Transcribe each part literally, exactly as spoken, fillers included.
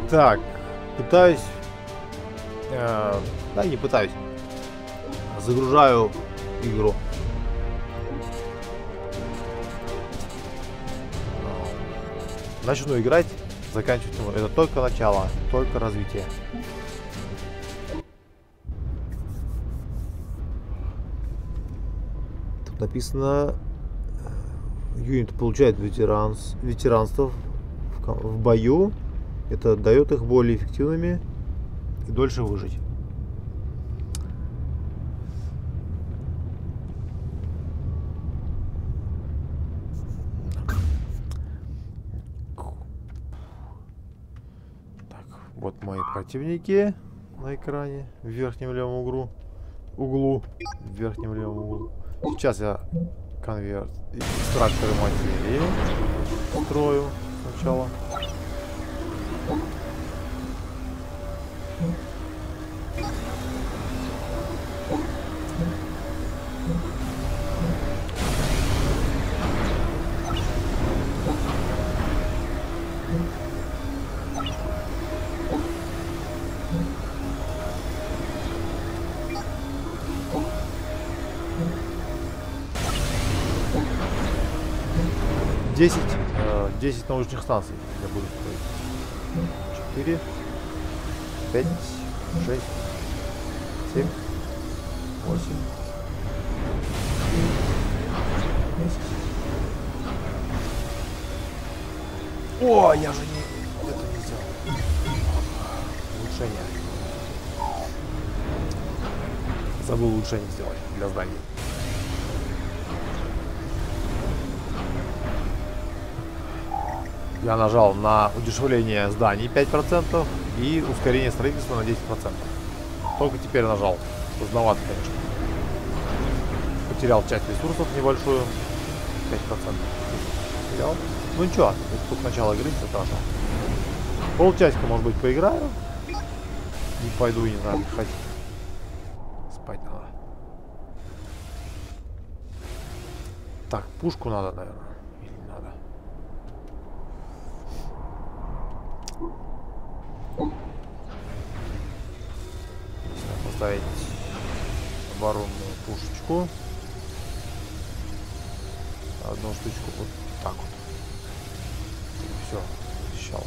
Так, пытаюсь... Э, да, не пытаюсь. Загружаю игру. Начну играть, заканчивать. Это только начало, только развитие. Тут написано, юнит получает ветеранс, ветеранство в, в бою. Это дает их более эффективными и дольше выжить. Вот мои противники на экране в верхнем левом углу. Углу. В верхнем левом углу. Сейчас я конверт экстракторы материи строю сначала. десять, десять научных станций я буду строить. четыре, пять, шесть, семь, восемь, десять. О, я же не... это не сделал. Улучшение. Забыл улучшение сделать для зданий. Я нажал на удешевление зданий пять процентов и ускорение строительства на десять процентов. Только теперь нажал. Поздновато, конечно. Потерял часть ресурсов небольшую. пять процентов. Потерял. Ну ничего, это только начало игры, все хорошо. Полчасика, может быть, поиграю. Не пойду, не знаю, хоть. Спать надо. Так, пушку надо, наверное. Или не надо. Поставить оборонную пушечку. Одну штучку вот так вот. Все, защищало.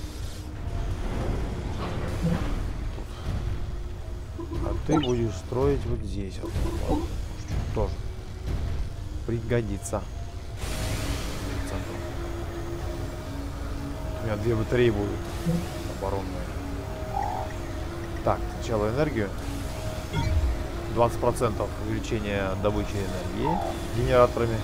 А ты будешь строить вот здесь вот. Вот. Тоже пригодится. У меня две батареи будут оборонные. Так, сначала энергию. двадцать процентов увеличения добычи энергии генераторами.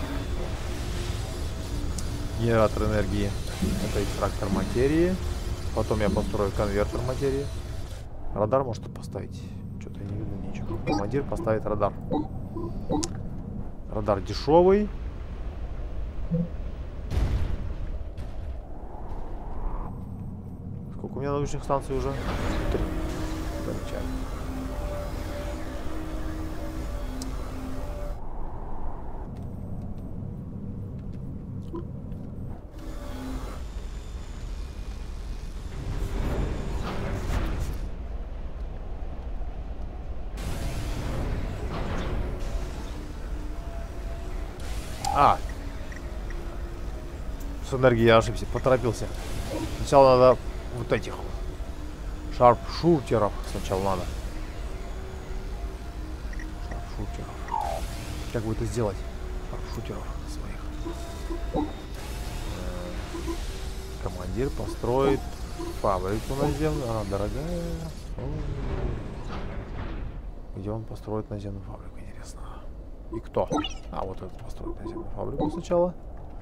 Генератор энергии. Это экстрактор материи. Потом я построю конвертер материи. Радар можно поставить. Что-то не видно ничего. Командир поставит радар. Радар дешевый. Сколько у меня научных станций уже? Три. Замечательно. А, с энергией я ошибся, поторопился. Сначала надо вот этих шарпшутеров сначала надо. Шарпшутеров. Как бы это сделать? Шарпшутеров своих. Командир построит фабрику наземную. Она дорогая. Где он построит наземную фабрику? Интересно. И кто? А, вот этот построит наземную фабрику сначала.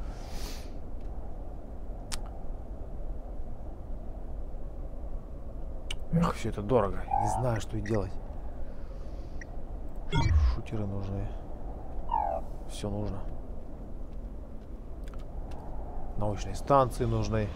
Эх, все это дорого. Не знаю, что и делать. Шутеры нужны. Все нужно. Научные станции нужны.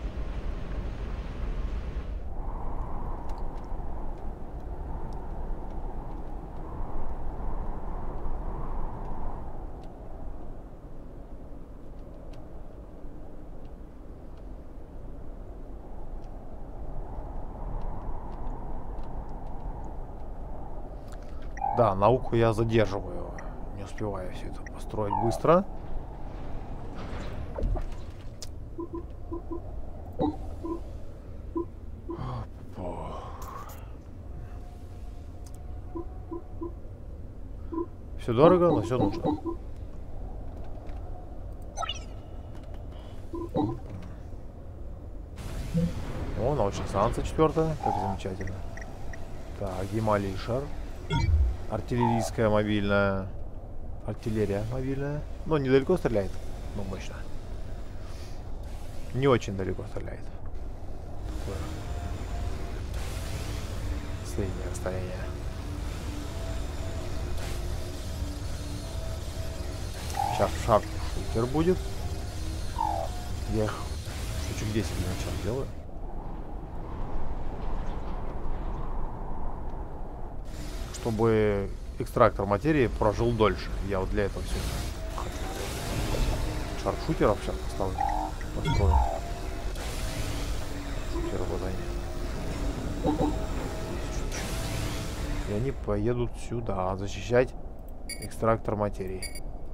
Да, науку я задерживаю. Не успеваю все это построить быстро. Все дорого, но все нужно. О, научная станция четвертая. Как замечательно. Так, Гималий шар. Артиллерийская мобильная. Артиллерия мобильная. Но недалеко стреляет. Ну, мощно. Не очень далеко стреляет. Такое среднее расстояние. Сейчас шарп-шутер будет. Я их штучек десять для начала делаю. Чтобы экстрактор материи прожил дольше. Я вот для этого все шарпшутеров сейчас поставлю. Построю. Шутеры вот они. И они поедут сюда защищать экстрактор материи.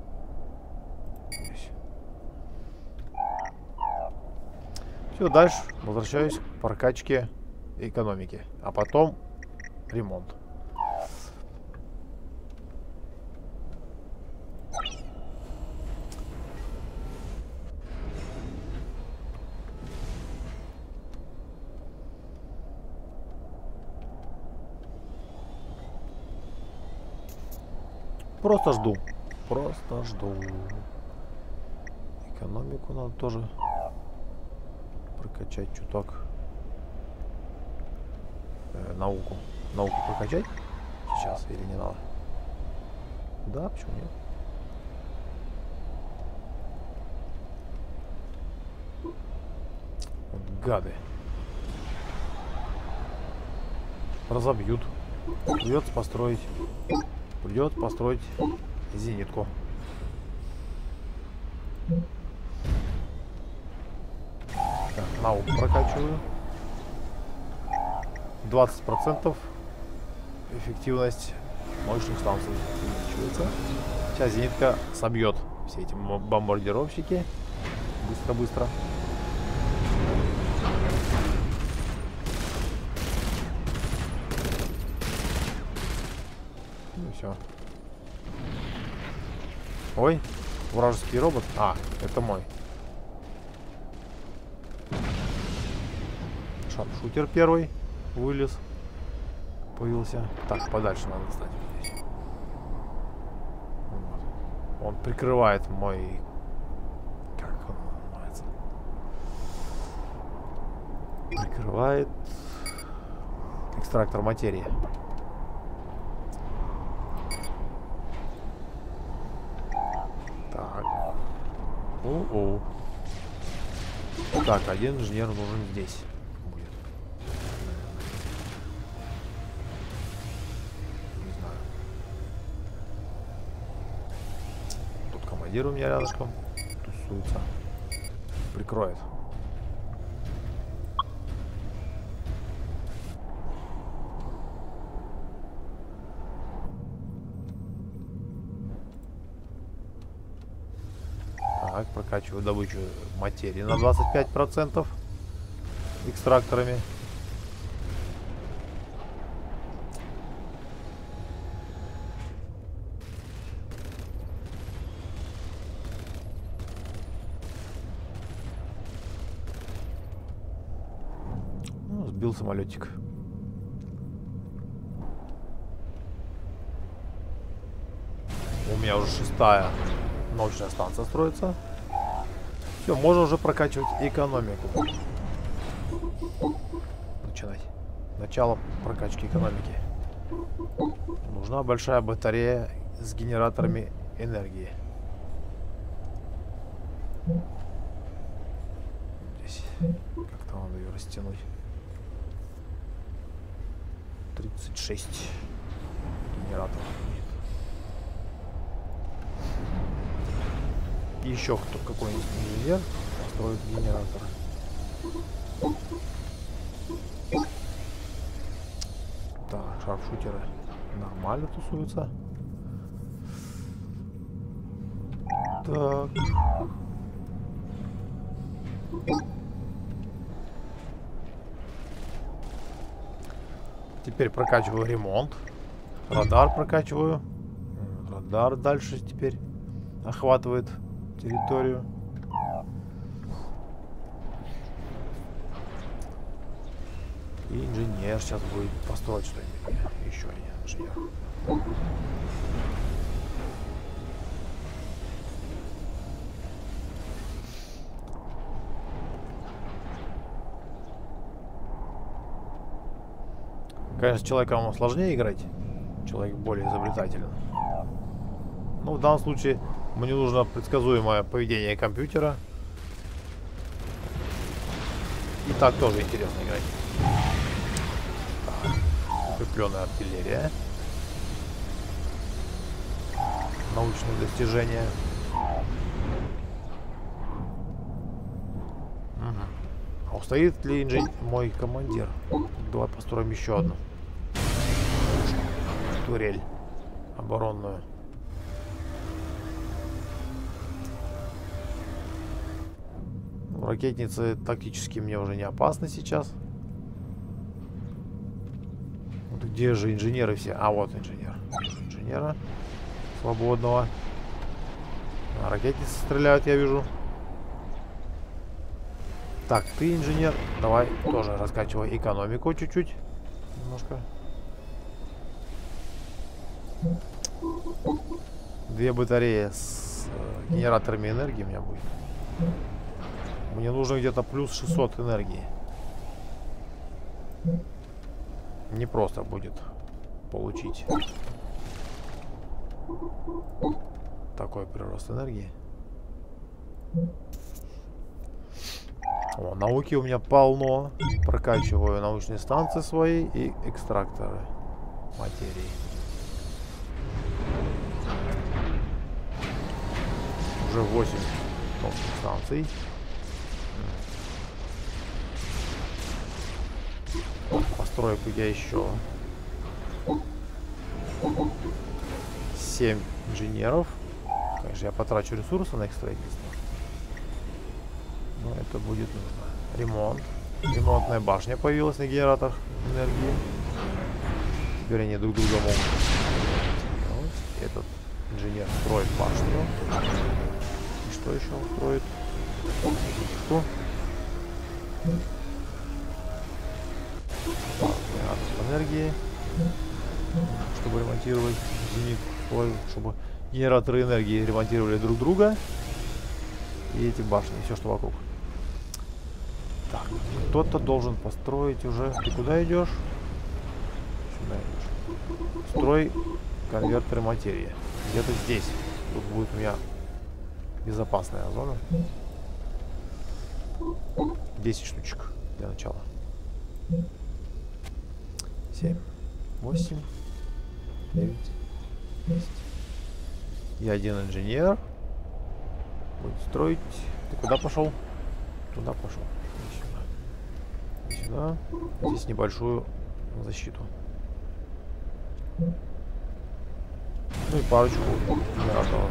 Все, дальше возвращаюсь к прокачке экономики. А потом ремонт. Просто жду. Просто жду. Экономику надо тоже прокачать чуток. Э, науку. Науку прокачать сейчас или не надо? Да, почему нет? Вот гады. Разобьют. Придется построить. Придется построить зенитку. Так, науку прокачиваю. двадцать процентов эффективность мощных станций увеличивается. Сейчас зенитка собьет все эти бомбардировщики. Быстро-быстро. Ну все. Ой, вражеский робот. А, это мой. Шарпшутер первый вылез. Появился. Так, подальше надо стать здесь. Вот. Он прикрывает мой... Как он называется? Прикрывает экстрактор материи. Так. О-о. Так, один инженер нужен здесь. Будет. Не знаю. Тут командир у меня рядышком тусуется. Прикроет. Так, прокачиваю добычу материи на двадцать пять процентов экстракторами. Ну, сбил самолетик. У меня уже шестая научная станция строится. Все, можно уже прокачивать экономику. Начинать. Начало прокачки экономики. Нужна большая батарея с генераторами энергии. Здесь как-то надо ее растянуть. тридцать шесть генераторов. Еще кто какой-нибудь инженер построит генератор. Так, шарпшутеры Нормально тусуются. Так. Теперь прокачиваю ремонт. Радар прокачиваю. Радар дальше теперь охватывает территорию. И инженер сейчас будет построить что-нибудь. Еще один инженер. Конечно, с человеком сложнее играть. Человек более изобретателен. Но в данном случае мне нужно предсказуемое поведение компьютера. И так тоже интересно играть. Так. Укрепленная артиллерия. Научные достижения. Угу. А устоит ли инженер мой командир? Давай построим еще одну турель оборонную. Ракетницы тактически мне уже не опасны сейчас. Вот где же инженеры все? А вот инженер. Инженера свободного. А, ракетницы стреляют, я вижу. Так, ты инженер. Давай тоже раскачивай экономику чуть-чуть. Немножко. Две батареи с э, генераторами энергии у меня будет. Мне нужно где-то плюс шестьсот энергии. Не просто будет получить такой прирост энергии. О, науки у меня полно. Прокачиваю научные станции свои и экстракторы материи. Уже восемь научных станций. Постройку я еще семь инженеров. Конечно, я потрачу ресурсы на их строительство. Но это будет нужно. Ремонт. Ремонтная башня появилась на генераторах энергии. Теперь они друг друга могут. Этот инженер строит башню. И что еще он строит? Что? Энергии, чтобы ремонтировать зенит, чтобы генераторы энергии ремонтировали друг друга и эти башни, все что вокруг. Так, кто-то должен построить уже. Ты куда идешь? Сюда идешь. Строй конвертеры материи. Где-то здесь. Тут будет у меня безопасная зона. десять штучек для начала. семь, восемь, девять, десять. И один инженер будет строить. Ты куда пошел? Туда пошел. И сюда. И сюда. Здесь небольшую защиту. Ну и парочку генераторов.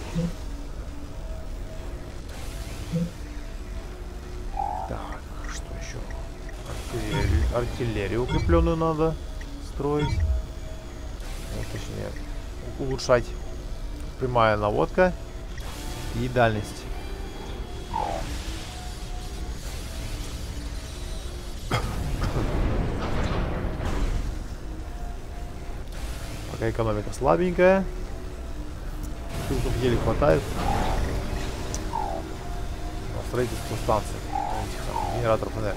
Так, что еще? Артиллерию, артиллерию укрепленную надо строить. Ну, точнее, улучшать. Прямая наводка и дальность. Пока экономика слабенькая. Тут еле хватает на строительство станций, этих там, генераторов энергии.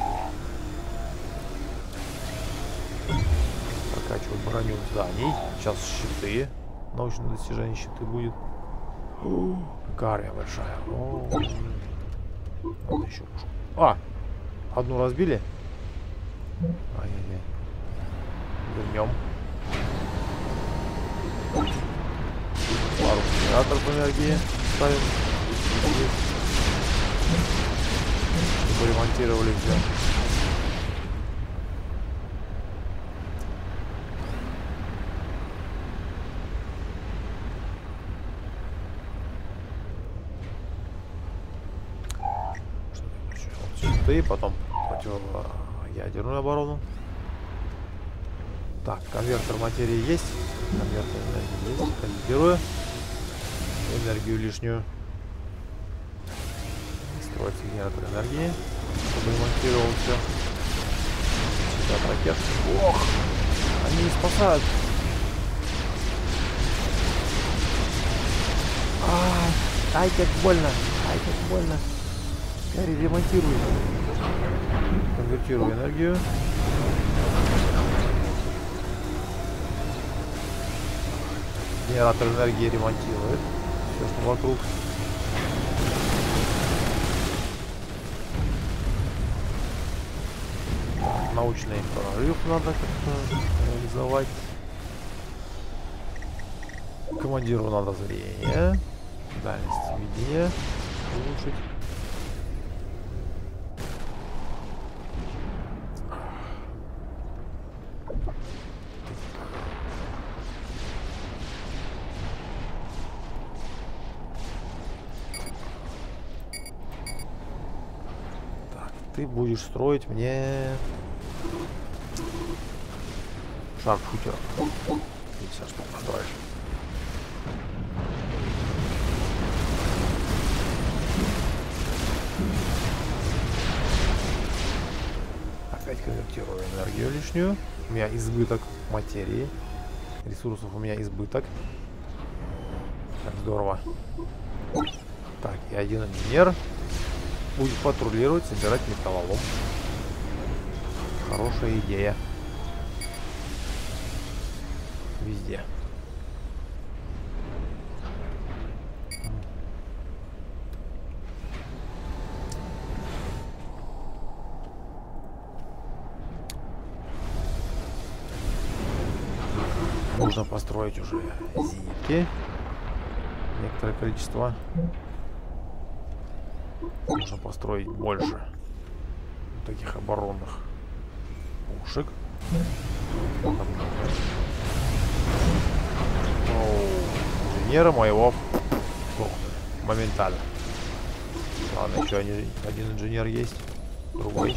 Прокачиваю броню зданий. Сейчас щиты. Научное достижение щиты будет. Какая армия большая. О, надо еще пушку. А! Одну разбили. Ай-яй-яй. Вернем. Пару генераторов энергии ставим. Чтобы ремонтировали все. щиты, потом противоядерную оборону. Так, конвертер материи есть. Конвертер энергии есть. Конвертирую энергию лишнюю. Строится генератор энергии, чтобы ремонтировал все. От ракет. Ох! Они не спасают. А, ай, как больно. Ай, как больно. Гарри, ремонтируй. Конвертирую энергию. Генератор энергии ремонтирует все, что вокруг. Научный прорыв надо как-то реализовать. Командиру надо зрение. Дальность видения улучшить. Так, ты будешь строить мне шарпшутер. Видите, что построишь. Опять конвертирую энергию лишнюю. У меня избыток материи. Ресурсов у меня избыток. Так, здорово. Так, и один инженер будет патрулировать, собирать металлолом. Хорошая идея. Везде. Нужно построить уже зенитки. Некоторое количество. Нужно построить больше таких оборонных пушек. Инженера моего моментально. Ладно, еще один, один инженер есть. Другой.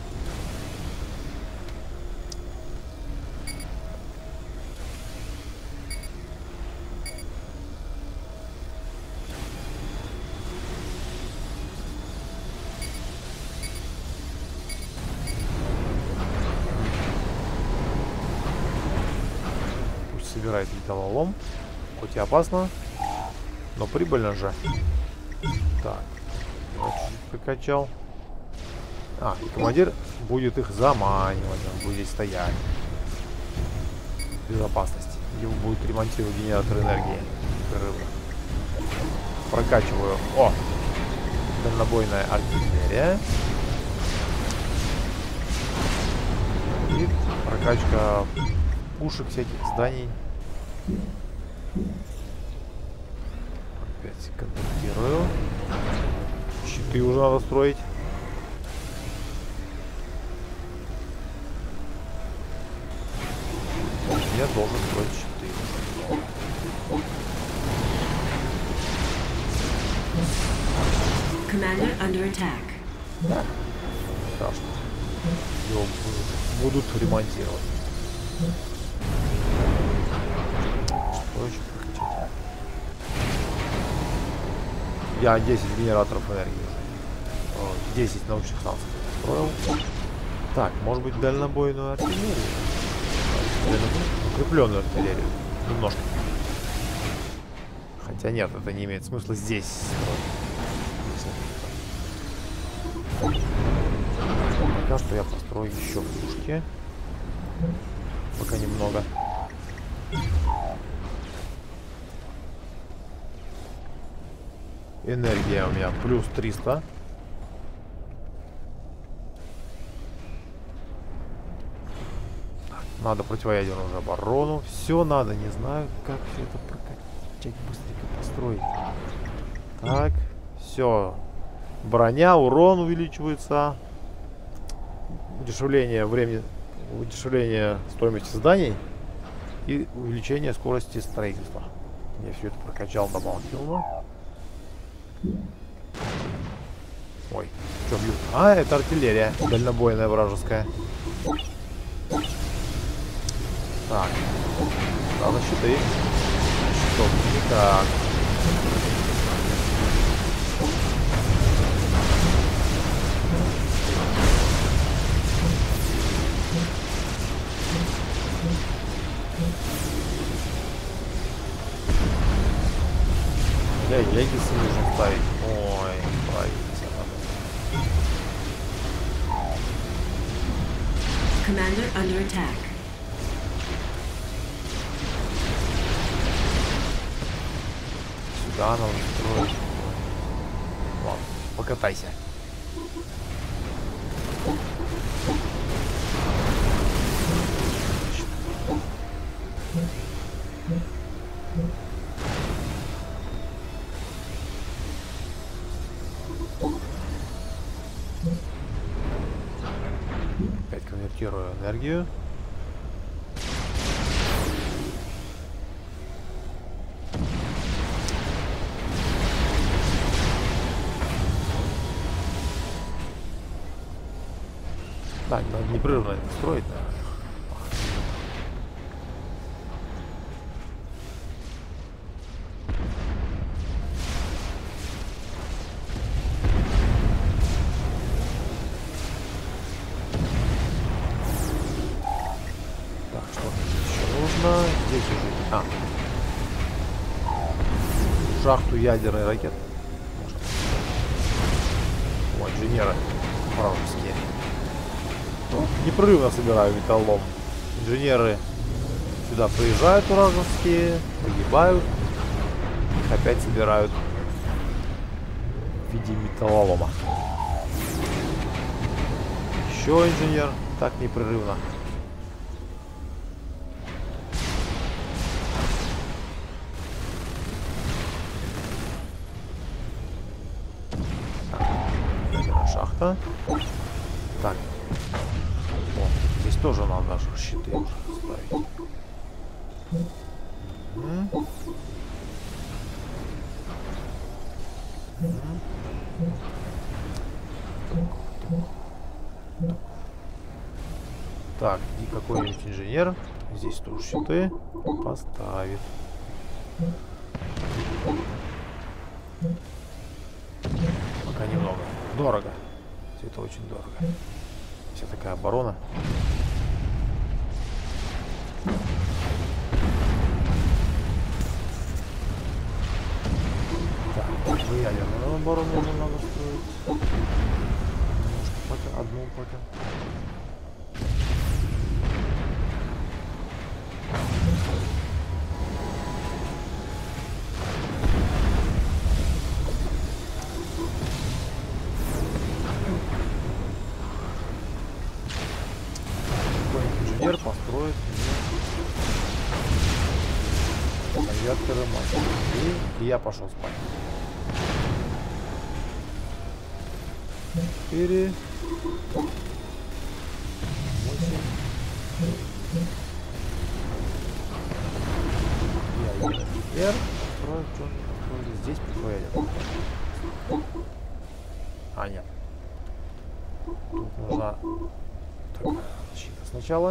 Собирает металлолом. Хоть и опасно, но прибыльно же. Так, я чуть-чуть прокачал. А, и командир будет их заманивать, он будет здесь стоять. Безопасность. Его будет ремонтировать генератор энергии. Прокачиваю. О! Дальнобойная артиллерия. И прокачка пушек всяких зданий. Опять конвертирую. Щиты уже надо строить. Я должен строить щиты. Commander under attack. Да. Страшно. Его будут ремонтировать. Что еще прокачать? Я десять генераторов энергии уже. десять научных станций построил. Так, может быть, дальнобойную артиллерию? Укрепленную артиллерию. Немножко. Хотя нет, это не имеет смысла здесь строить. Пока что я построю еще пушки. Пока немного. Энергия у меня плюс триста. Надо противоядерную оборону. Все надо, не знаю, как все это прокачать, быстренько построить. Так, все. Броня, урон увеличивается. Удешевление времени, удешевление стоимости зданий и увеличение скорости строительства. Я все это прокачал дополнительно. Ой, что бьют? А, это артиллерия дальнобойная вражеская. Так. А защиты? Щитов никак. Я Егисы нужно ставить. Ой, правильно. Commander under attack. Сюда надо строить. Ладно, покатайся. Опять конвертирую энергию. Так, надо непрерывно это строить, да. Так, что еще нужно? Здесь уже... А. Шахту ядерной ракеты. Можно. О, инженеры вражеские. Непрерывно собираю металлолом. Инженеры сюда приезжают вражеские, погибают, их опять собирают в виде металлолома. Еще инженер, так непрерывно. Так, шахта. Так. Здесь тоже надо щиты ставить. М-м. М-м. Так, и какой-нибудь инженер здесь тоже щиты поставит. Пока немного. Дорого. Все это очень дорого. Вся такая оборона. Так, ядерную оборону уже надо строить. Может, пока одну пока. Инженер построит конвертеры мать. И, и я пошел спать. Четыре. Восемь. Я инженер. Построю что-то здесь поедет. А, нет. Тут нужна такая защита сначала.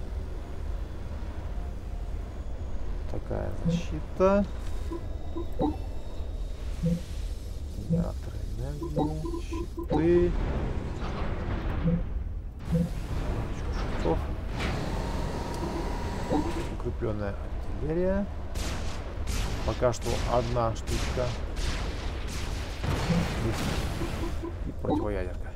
Такая защита. Генераторы энергии. Щиты. Щитов. Укрепленная артиллерия. Пока что одна штучка. И противоядерка.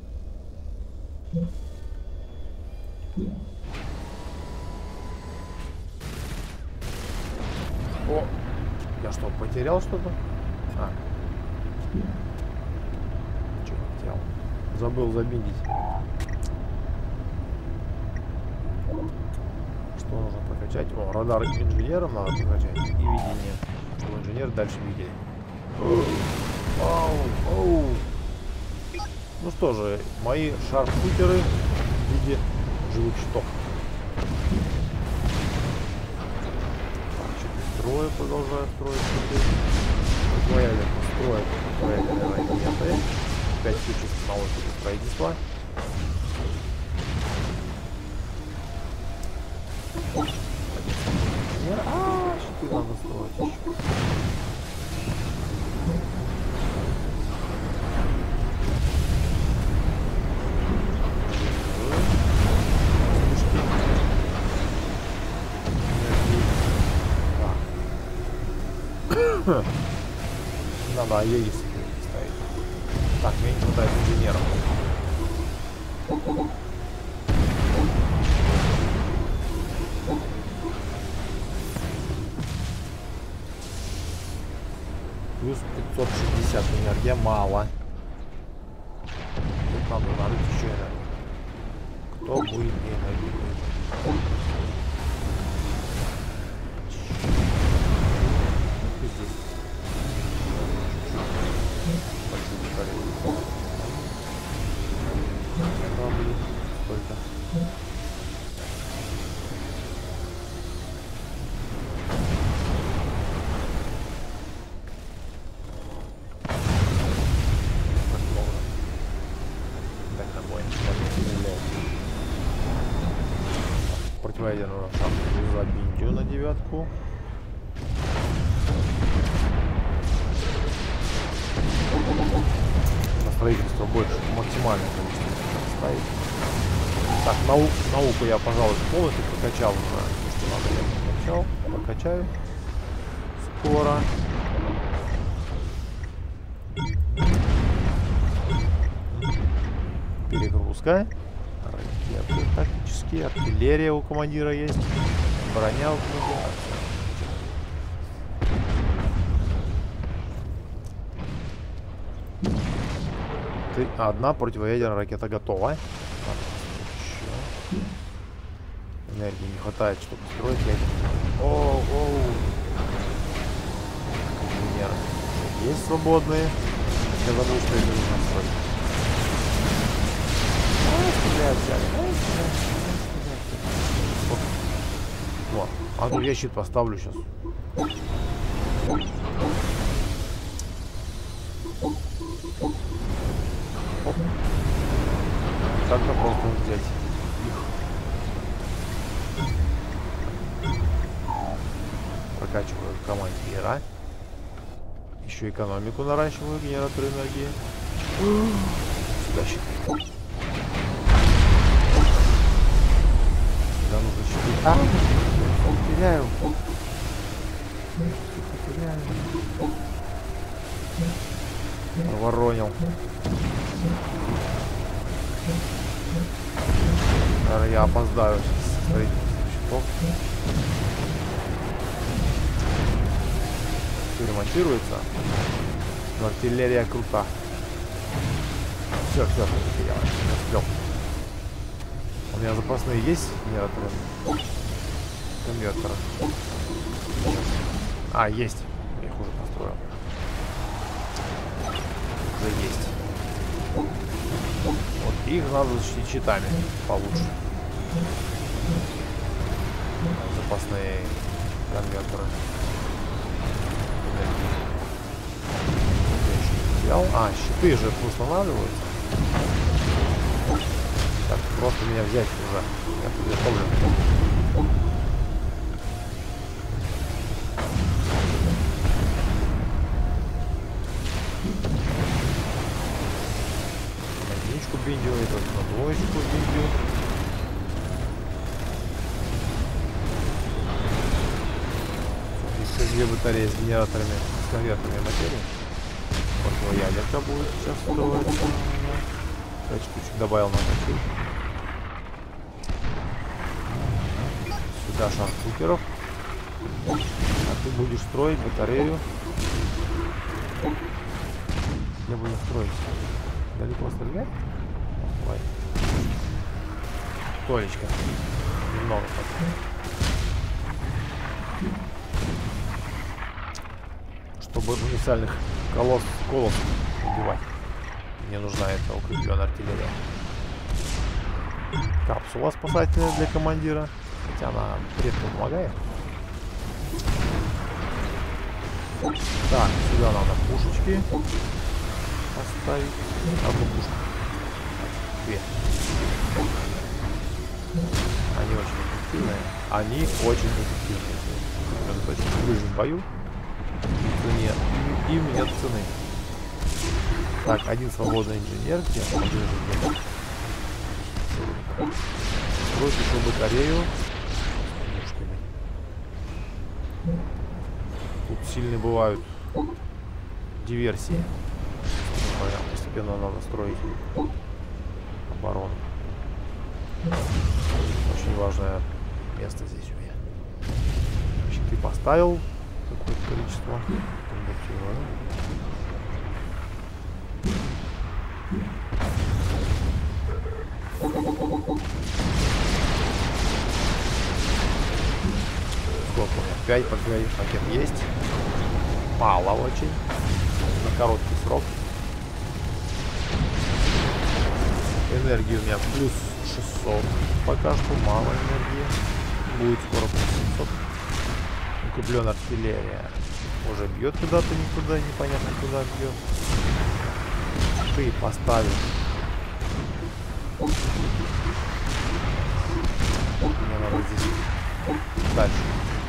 О, я что, потерял что-то? А. Что потерял? Забыл заменить. Что нужно прокачать? О, радар инженером надо прокачать. И видение. Чтобы инженеры дальше видели. Оу, оу. Ну что же, мои шарпутеры в виде живых щитов. Строю, продолжаю строить щиты. Твоя ядерка строит твоя ядерная ракеты. пять ключей самого строительства. А, щиты надо строить еще. Надо АЕИ ставить. Так, мне не хватает инженеров. Плюс пятьсот шестьдесят энергия мало. Тут надо нарыть еще энергию. Кто будет мне энергию? Противоядерную шапку забинтю на девятку. На строительство больше, максимальное количество стоит. Так, нау науку я, пожалуй, полностью прокачал уже. То, что надо, я прокачал. Прокачаю. Скоро. Перегрузка. Ракеты тактические. Артиллерия у командира есть. Броня у командира. Одна противоядерная ракета готова. Еще. Энергии не хватает, чтобы строить. Оу, оу. Инженеры есть свободные. Я забыл, что это нужно строить. Вот. А тут я щит поставлю сейчас. Как-то просто взять их. Прокачиваю командира. Еще экономику наращиваю, генератор энергии. Сюда щит. Сюда нужно щиты. А! Теряю. Теряю. Воронил. Наверное, я опоздаю с строительством щитов. Все ремонтируется. Но артиллерия крута. Все, все, я не успел. У меня запасные есть генераторы? Конвертеры. А, есть. Я их уже построил. Уже есть. Вот их надо защитить щитами получше. Запасные конвертеры. А, щиты же устанавливаются. Так, просто меня взять уже. Я подготовлен. Единичку биндю, это на двоечку биндю. Еще две батареи с генераторами, с конвертерами материи. Ядерка будет сейчас строиться. пять штучек добавил на таких. Сюда шарфукеров. А ты будешь строить батарею. Я буду строить. Далеко стрелять? Давай. Толечка. Немного так. Чтобы универсальных колосс, колосс убивать. Мне нужна эта укрепленная артиллерия. Капсула спасательная для командира. Хотя она редко помогает. Так, сюда надо пушечки. поставить одну пушку. Две. Они очень эффективные. Они очень эффективные. В ближнем бою цене, им нет цены. Так, один свободный инженер. Где? Против чтобы Корею. Тут сильные бывают диверсии. Постепенно надо строить оборону. Очень важное место здесь у меня. Щиты поставил какое-то количество. Конвертирую. Сколько у меня? пять противовых ракет есть. Мало очень. На короткий срок. Энергии у меня плюс шестьсот. Пока что мало энергии. Будет скоро плюс семьсот. Укрепленная артиллерия. Уже бьет куда-то, никуда, непонятно куда бьет. Ты поставил. Мне надо здесь дальше.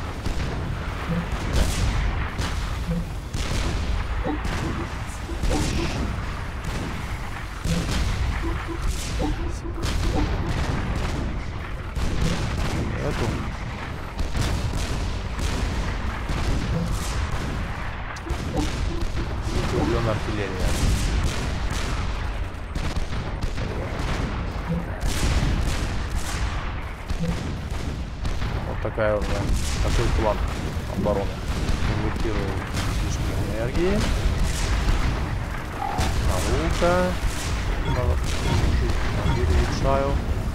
Эту. Укрепленная артиллерия. Вот такая у меня, такой план обороны. Инвертирую слишком энергии. Наука. Надо перерешаю.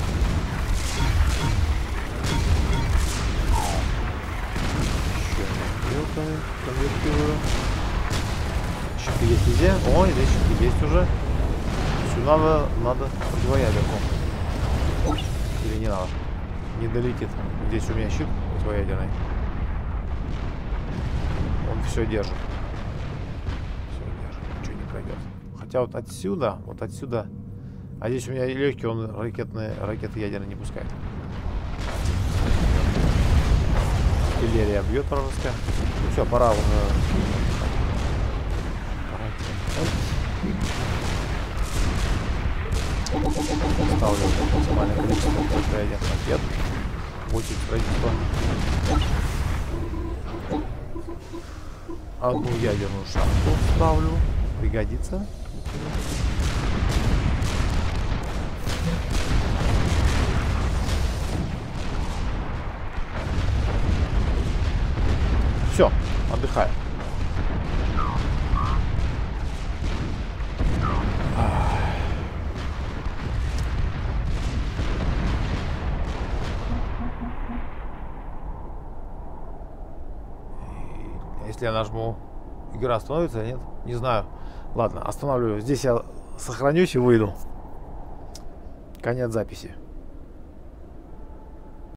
Еще энергию конвертирую. Щиты есть везде. Ой, здесь щиты есть уже. Сюда надо, надо противоядерку. Или не надо. Не долетит. Здесь у меня щит противоядерный. Он все держит. Все держит. Ничего не пройдет. Хотя вот отсюда, вот отсюда. А здесь у меня легкий, он ракетные, ракеты ядерные не пускает. Артиллерия бьет вражеская. Ну все, пора уже. Ставлю максимальное количество противоядерных ракет. восемь строительства. Одну ядерную шахту ставлю. Пригодится. Все, отдыхаю. Если я нажму, игра остановится или нет, не знаю. Ладно, останавливаю. Здесь я сохранюсь и выйду. Конец записи.